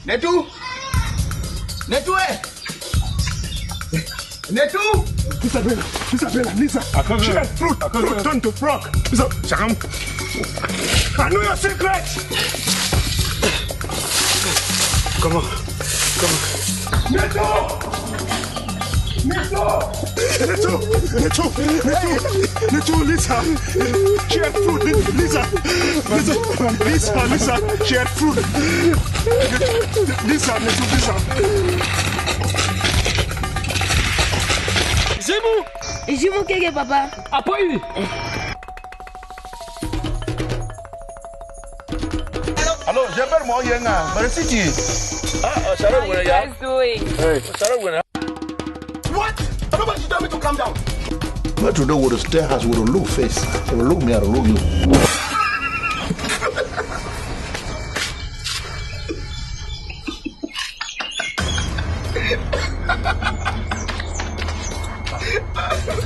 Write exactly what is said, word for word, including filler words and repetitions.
Netu! Netu, eh! Netu! Isabella, Isabella, Lisa. Share fruit, fruit turn to frog. Isa, Shakam. I know your secret. Come on, come on. Neto! Neto! Neto! Neto! Neto! Neto, Lisa. Share fruit, Lisa. Lisa, Lisa, Lisa. Share fruit. Lisa, Neto, Lisa. Zimou! Zimou keke papa. Apoy! Hello, Jabber Mo Yenga, Barisiti. Ah, Sarah, How are you guys doing? Hey, Sarah, when What? Nobody tell me to calm down. But to do with a stare house with a low face. They will look me at a look you. Ha ha ha!